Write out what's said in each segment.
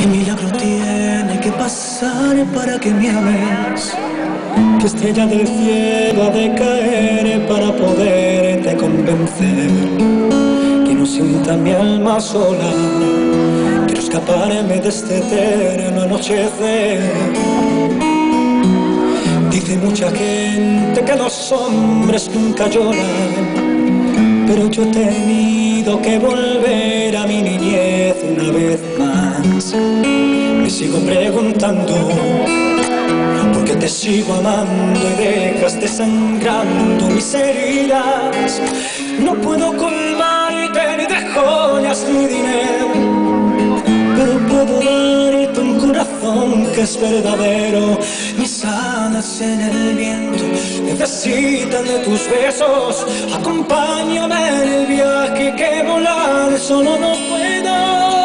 ¿Qué milagro tiene que pasar para que me ames? ¿Qué estrella del cielo ha de caer para poderte convencer? Que no sienta mi alma sola, quiero escaparme de este eterno anochecer. Dice mucha gente que los hombres nunca lloran, pero yo he tenido que volver a mi niñez una vez más. Me sigo preguntando por qué te sigo amando y dejas desangrando mis heridas. No puedo colmarte ni de joyas ni dinero, pero puedo darte un corazón que es verdadero. Mis alas en el viento necesitan de tus besos. Acompáñame en el viaje que volar solo no puedo.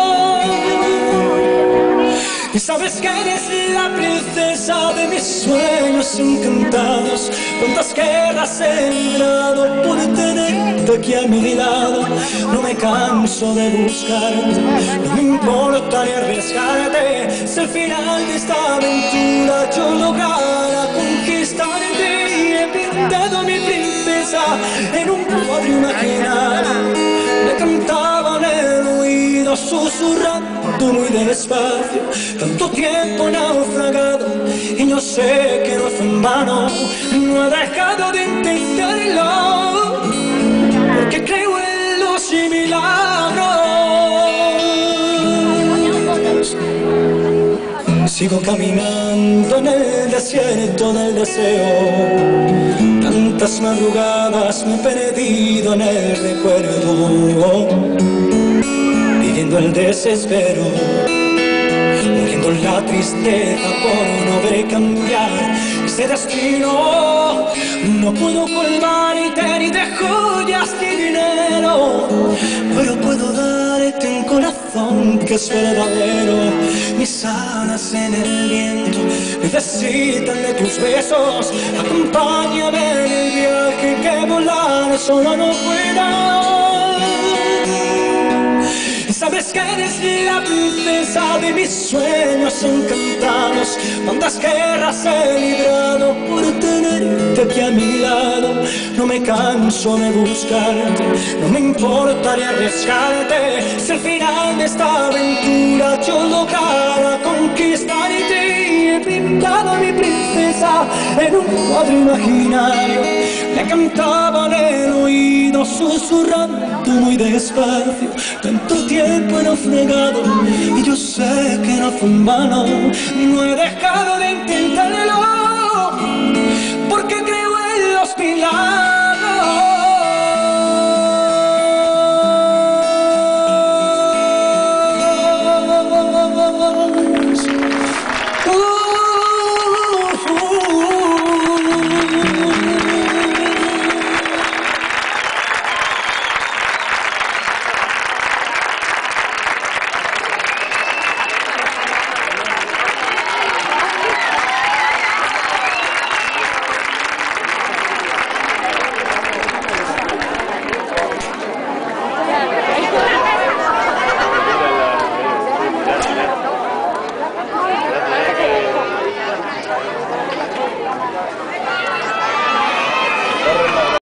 Y sabes que eres la princesa de mis sueños encantados. Cuántas guerras he librado por tenerte aquí a mi lado. No me canso de buscarte, no me importa ni arriesgarte. Si al final de esta aventura yo lograra conquistarte. He pintado a mi princesa en un cuadro imaginario. Le cantaba en el oído susurrando muy despacio. Tanto tiempo naufragado y yo sé que no fue en vano. No he dejado de intentarlo, porque creo en los milagros. Sigo caminando en el desierto del deseo. Tantas madrugadas me he perdido en el recuerdo, viviendo el desespero, muriendo la tristeza por no ver cambiar ese destino. No puedo colmarte ni de joyas ni dinero, pero puedo darte un corazón que es verdadero. Mis alas en el viento necesitan de tus besos. Acompáñame en el viaje que volar solo no puedo. Sabes que eres la princesa de mis sueños encantados. Cuántas guerras he librado por tenerte aquí a mi lado. No me canso de buscarte, no me importa ni arriesgarte. Si al final de esta aventura yo lograra conquistarte. He pintado a mi princesa en un cuadro imaginario. Le cantaba en el oído susurrando muy despacio. Tanto tiempo he naufragado y yo sé que no fue en vano. No he dejado de intentarlo, porque creo en los milagros.